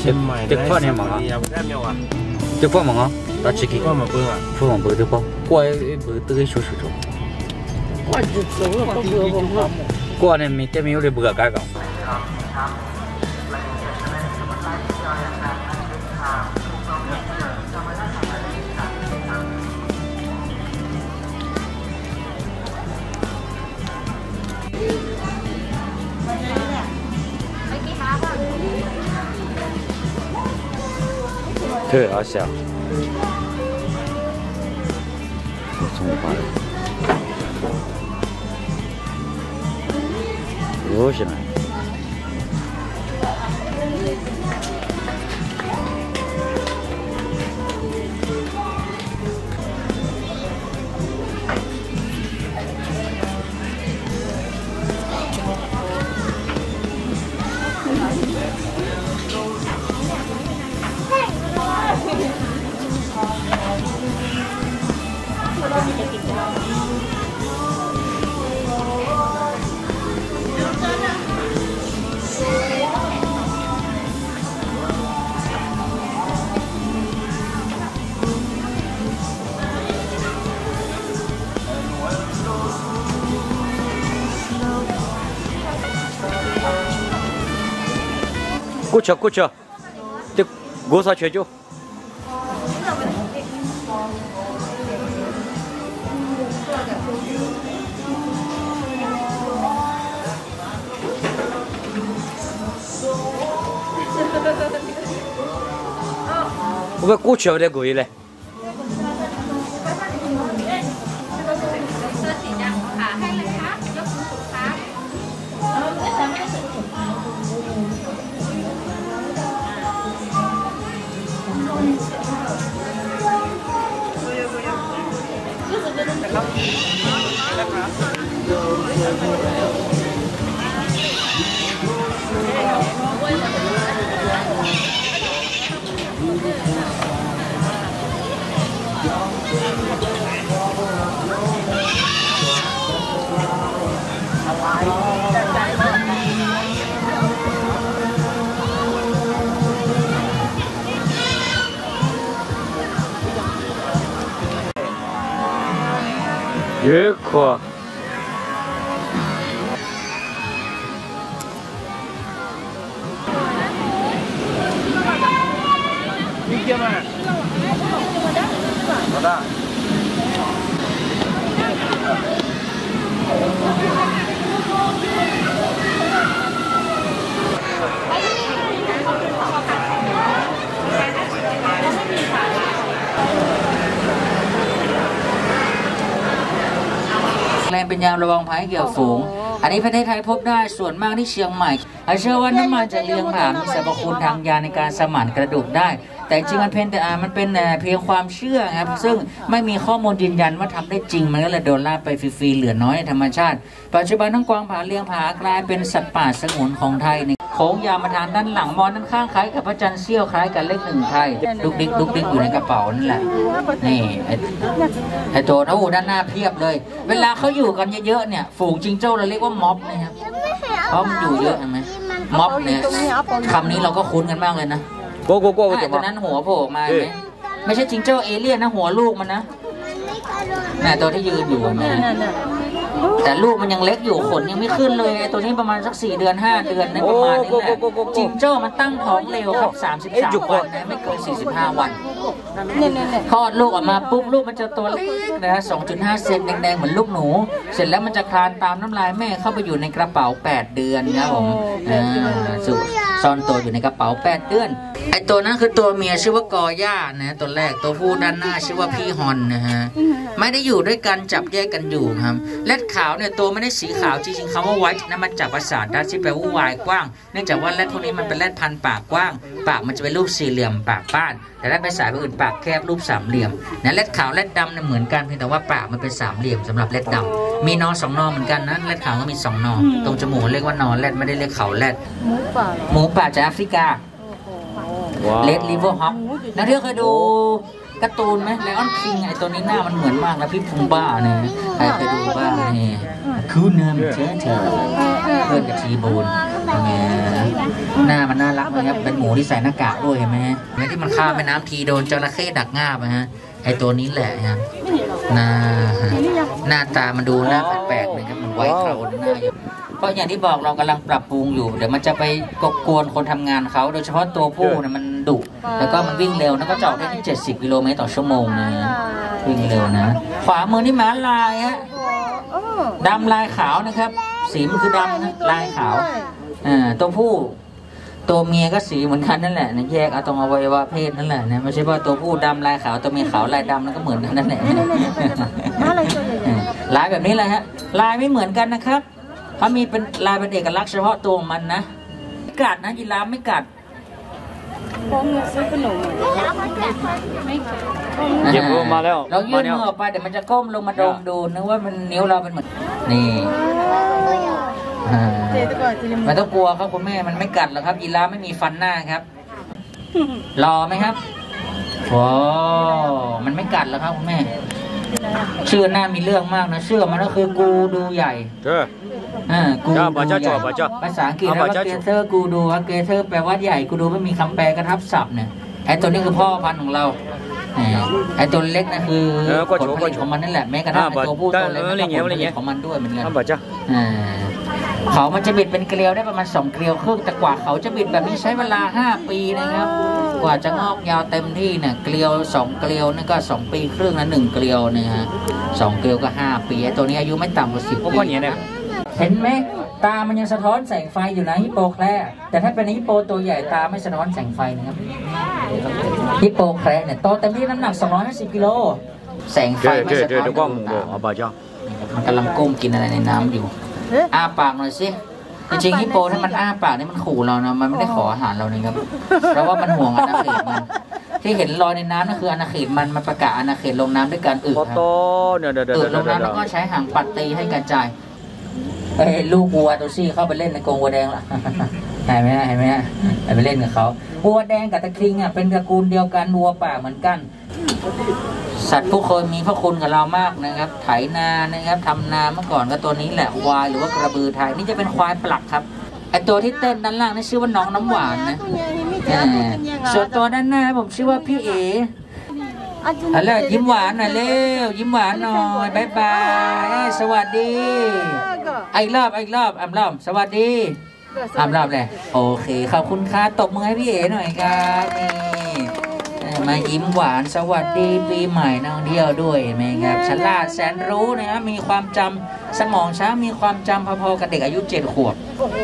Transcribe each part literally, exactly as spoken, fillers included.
เชียงใหม่ตึกพ่อเนี่ยหมอตึกพ่อหมอเราชิคกี้พ่อมาเบื่อพ่อมาเบื่อตึกพ่อกว่าเบื่อตึกชูชูชูกว่าจะสูงกว่าเบื่อผมกว่าเนี่ยมีแต่มีอะไรเบื่อกันก่อน特别好笑，我中午发的，有些呢。过去过去，这多少钱就？我们过去有点贵嘞。越快。一吗？好的。แรงเป็นยามระวังภัยเกี่ยวฝูงอันนี้ประเทศไทยพบได้ส่วนมากที่เชียงใหม่เชื่อว่าน้ำมันจากเลี้ยงผามีสรรพคุณทางยาในการสมานกระดูกได้แต่จริงมันเป็นแต่มันเป็นเพียงความเชื่อครับซึ่งไม่มีข้อมูลยืนยันว่าทำได้จริงมันก็เลยโดนล่าไปฟรีๆเหลือน้อยในธรรมชาติปัจจุบันทั้งกวางผาเลี้ยงผากลายเป็นสัตว์ป่าสงวนของไทยในโค้งยามาทางด้านหลังมอนด้านข้างคล้ายกับพระจันทร์เสี้ยวคล้ายกับเลขหนึ่งไทยลุกดิ๊กลุกดิ๊กอยู่ในกระเป๋านั่นแหละนี่ไอ้ตัวโอ้ด้านหน้าเพียบเลยเวลาเขาอยู่กันเยอะๆเนี่ยฝูงจิงโจ้เราเรียกว่าม็อบนะครับเพราะมันอยู่เยอะใช่ไหมม็อบเนี่ยคำนี้เราก็คุ้นกันมากเลยนะโก้โก้โก้ไอ้ตัวนั้นหัวโผล่มาไหมไม่ใช่จิงโจ้เอเลี่ยนนะหัวลูกมันนะน่ะตัวที่ยืนอยู่นะแต่ลูกมันยังเล็กอยู่ขนยังไม่ขึ้นเลยไอ้ตัวนี้ประมาณสักสี่เดือนห้าเดือนในประมาณนี้แหละจิงโจ้มันตั้งท้องเร็วครับสามสิบสามวันนะไม่เกินสี่สิบห้าวันคลอดลูกออกมาปุ๊บลูกมันจะตัวเล็กนะสองจุดห้าเซนแดงๆเหมือนลูกหนูเสร็จแล้วมันจะคลานตามน้ำลายแม่เข้าไปอยู่ในกระเป๋าแปดเดือนนะผมสุซ่อนตัวอยู่ในกระเป๋าแปดเดือนไอตัวนั้นคือตัวเมียชื่อว่ากอย่านะตัวแรกตัวผู้ด้านหน้าชื่อว่าพี่ฮอนนะฮะไม่ได้อยู่ด้วยกันจับแยกกันอยู่ครับเล็ดขาวเนี่ยตัวไม่ได้สีขาวจริงๆคำว่าไวท์นั้นมันจากภาษาดัตช์ที่แปลว่าวายกว้างเนื่องจากว่าเล็ดพวกนี้มันเป็นเล็ดพันปากกว้างปากมันจะเป็นรูปสี่เหลี่ยมปากป้านแต่ถ้าภาษาอื่นปากแคบรูปสามเหลี่ยมนะเล็ดขาวเล็ดดำเนี่ยเหมือนกันเพียงแต่ว่าปากมันเป็นสามเหลี่ยมสำหรับเล็ดดำมีนอสองนอเหมือนกันนะเล็ดขาวก็มีสองนอตรงจมูกเรียกว่านอเล็ดไม่ได้เรียกเขาเล็ดหมูป่าหมูป่าจากแอฟริกาเลดลิเวอร์ฮอปนักเที่ยวเคยดูการ์ตูนไหมไลออนคิงไอตัวนี้หน้ามันเหมือนมากนะพี่พุงบ้าเนี่ยใครเคยดูบ้างนี่คูนามเจอเธอเพื่อนกับทีบูนหน้ามันน่ารักนะครับเป็นหมูที่ใส่หน้ากากด้วยเห็นไหมฮะที่มันข้ามแม่น้ำทีโดนจระเข้ดักง่าบนะฮะไอตัวนี้แหละครับหน้าหน้าตามันดูหน้าแปลกๆนะครับมันไว้เขาหน้าอยู่เพราะอย่างที่บอกเรากำลังปรับปรุงอยู่เดี๋ยวมันจะไปกบกวนคนทำงานเขาโดยเฉพาะตัวผู้เนี่ยมันดุแล้วก็มันวิ่งเร็วแล้วก็จอดได้ที่เจ็ดสิบกิโลเมตรต่อชั่วโมงนะวิ่งเร็วนะขวามือนี่ม้าลายฮะดำลายขาวนะครับสีมันคือดำนะลายขาวอ่าตัวผู้ตัวเมียก็สีเหมือนกันนั่นแหละนะแยกเอาตรงอวัยวะเพศนั่นแหละนะไม่ใช่ว่าตัวผู้ดำลายขาวตัวเมียขาวลายดำแล้วก็เหมือนกันนั่นแหละลายแบบนี้แหละฮะลายไม่เหมือนกันนะครับเขามีเป็นลายเป็นเอกลักษณ์เฉพาะตัวมันนะกัดนะยีราฟไม่กัดหยิบมาแล้วเรายื่นมือออกไปเดี๋ยวมันจะก้มลงมาดมดูนึกว่ามันนิ้วเราเป็นเหมือนนี่ไม่ต้องกลัวครับคุณแม่มันไม่กัดหรอกครับยีราฟไม่มีฟันหน้าครับรอไหมครับโอ้มันไม่กัดหรอกครับคุณแม่ชื่อหน้ามีเรื่องมากนะชื่อมันก็คือกูดูใหญ่อ่ากูดูใหญ่ภาษาอังกฤษแล้วก็เกเทอร์กูดูว่าเกเทอร์แปลว่าใหญ่กูดูไม่มีคำแปลกระทับศัพท์เนี่ยไอ้ตัวนี้คือพ่อพันธุ์ของเราไอ้ตัวเล็กนะคือผลผลิตของมันนั่นแหละแม้กระทั่งตัวผู้ตัวเล็กก็ผลผลิตของมันด้วยเหมือนกันอ่าเขามันจะบิดเป็นเกลียวได้ประมาณสองเกลียวครึ่งแต่กว่าเขาจะบิดแบบนี้ใช้เวลาห้าปีนะครับกว่าจะงอกยาวเต็มที่เนี่ยเกลียวสองเกลียวนี่ก็สองปีครึ่งนะหนึ่งเกลียวเนี่ยฮะสองเกลียวก็ห้าปีตัวนี้อายุไม่ต่ำกว่าสิบปีนะเห็นไหมตามันยังสะท้อนแสงไฟอยู่นะฮิปโปแคระแต่ถ้าเป็นฮิปโปตัวใหญ่ตาไม่สะท้อนแสงไฟนะครับฮิปโปแคระเนี่ยโตเต็มที่น้ำหนักสองร้อยห้าสิบกิโลแสงไฟไม่สะท้อนตามันกำลังก้มกินอะไรในน้ำอยู่อ้าปากหน่อยสิจริงๆฮิปโปถ้ามันอ้าปากนี่มันขู่เรานะมันไม่ได้ขออาหารเรานะครับเพราะว่ามันห่วงอาณาเขตมันที่เห็นลอยในน้ำนั่นคืออาณาเขตมันมันประกาศอาณาเขตลงน้ำด้วยการอึครับอึลงน้ำแล้วก็ใช้หางปัดตีให้กระจายเฮ้ยลูกวัวตัวซี่เข้าไปเล่นในกรงวัวแดงละเห็นไหมเห็นไหมไปเล่นกับเขาวัวแดงกับตะคิงอ่ะเป็นตระกูลเดียวกันวัวป่าเหมือนกันสัตว์ผู้เคยมีพระคุณกับเรามากนะครับไถนานะครับทำนาเมื่อก่อนก็ตัวนี้แหละควายหรือว่ากระบือไทยนี่จะเป็นควายปลักครับไอตัวที่เต้นด้านล่างนี่ชื่อว่าน้องน้ำหวานนะส่วนตัวด้านหน้าผมชื่อว่าพี่เอ๋อะไรยิ้มหวานหน่อยเร็วยิ้มหวานหน่อยบายบายสวัสดีไอ้รอบไอ้รอบอ่ำรอบสวัสดีอ่ำรอบเลยโอเคขอบคุณค่ะตบมือให้พี่เอ๋หน่อยครับนี่มายิ้มหวานสวัสดีปีใหม่นักท่องเที่ยวด้วยไหมครับฉลาดแสนรู้นะครับมีความจำสมองช้ามีความจำพอๆกับเด็กอายุเจ็ดขวบ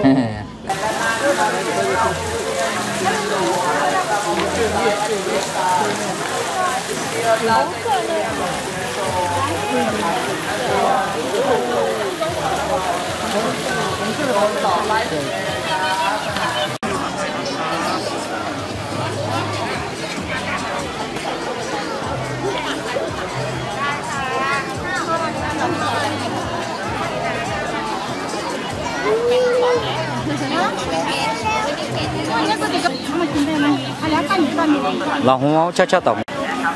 เราหัวชัดชัดต่อนี่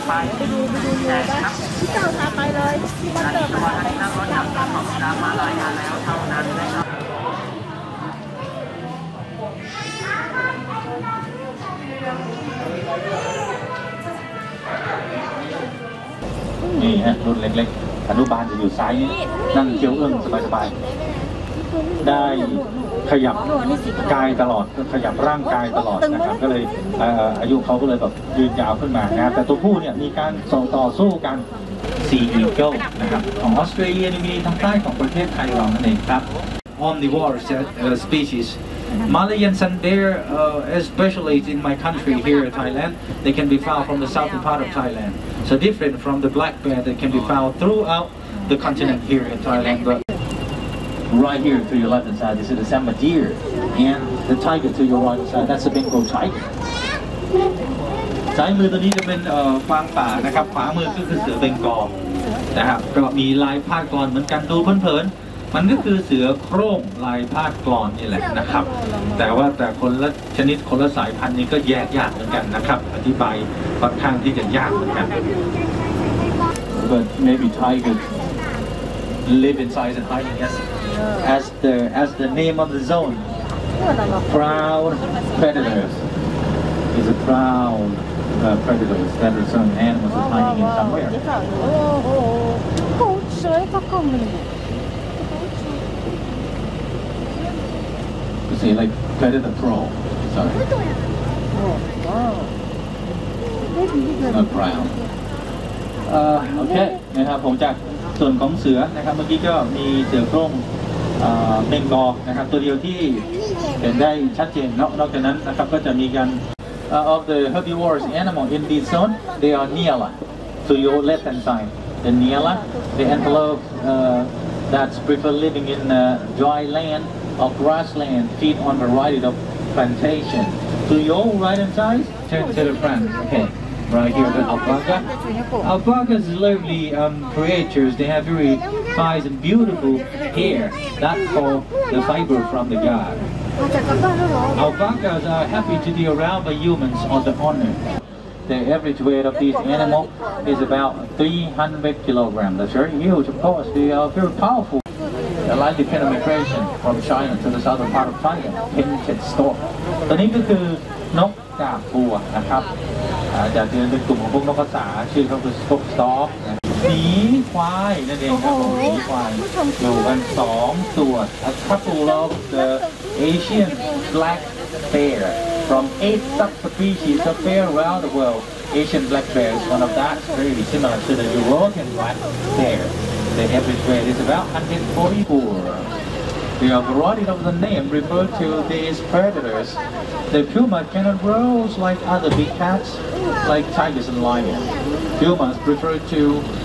ฮะรุ่นเล็กๆอนุบาลจะอยู่ซ้ายนี้นั่งเคี้ยวเอื้องสบายๆได้ขยับกายตลอดขยับร่างกายตลอดนะครับก็เลยอายุเขาก็เลยแบบยืนยาวขึ้นมานะแต่ตัวผู้เนี่ยมีการส่งต่อสู้กันซีอีเกิลนะครับของออสเตรเลียมีทางใต้ของประเทศไทยเรานั่นเองครับ omnivore species Malayan sun bear uh, especially in my country here in Thailand they can be found from the southern part of Thailand so different from the black bear that can be found throughout the continent here in Thailand but right here to your left hand side this is the Samba deer and the tiger to your right side that's the Bengal tiger ซ้ายมือตัวนี้จะเป็นฟางป่านะครับขวามือก็คือเสือเบงกอลนะครับก็มีลายพาดกลอนเหมือนกันดูเพลินๆมันก็คือเสือโคร่งลายพาดกลอนนี่แหละนะครับแต่ว่าแต่คนละชนิดคนละสายพันธุ์นี้ก็แยกยากเหมือนกันนะครับอธิบายค่อนข้างที่จะยากเหมือนกัน but maybe tiger live in size and hiding as as the as the name of the zone proud predators. Is a proud uh, predators that are some animals are hiding in somewhere. You see, like predator pro. Sorry. Not proud. เอ่อโอเคนะครับผมจากส่วนของเสือนะครับเมื่อกี้ก็มีเสือโคร่งเบงกอลนะครับตัวเดียวที่เห็นได้ชัดเจนนอกนอกจากนั้นนะครับก็จะมีการ uh, of the herbivorous animal in this zone they are Nyala to your left hand side the Nyala the antelope uh, that prefer living in uh, dry land or grassland feed on variety of plantation to your right hand side turn to the front okay right here the alpaca. Alpacas are lovely um, creatures. They have very fine and beautiful hair. That's called the fiber from the god. Alpacas are happy to be around by humans on the honor. The average weight of these animals is about three hundred kilograms. That's very huge, of course. They are very powerful. They like the penetration from China to the southern part of China. Painted stork. ตัวนี้ก็คือนกกาบบัวนะครับจากเดือนเป็นกลุ่มของพวกนกกระสาชื่อเขาคือสต็อกสต็อกหมีควายนั่นเองครับผมหมีควายอยู่กันสองตัว A couple of the Asian black bear from eight subspecies of bear around the world. Asian black bear is one of that, very similar to the European black bear. The average weight is about one hundred forty-four. The variety of the name refer to these predators. The puma cannot roar like other big cats, like tigers and lions. Pumas prefer to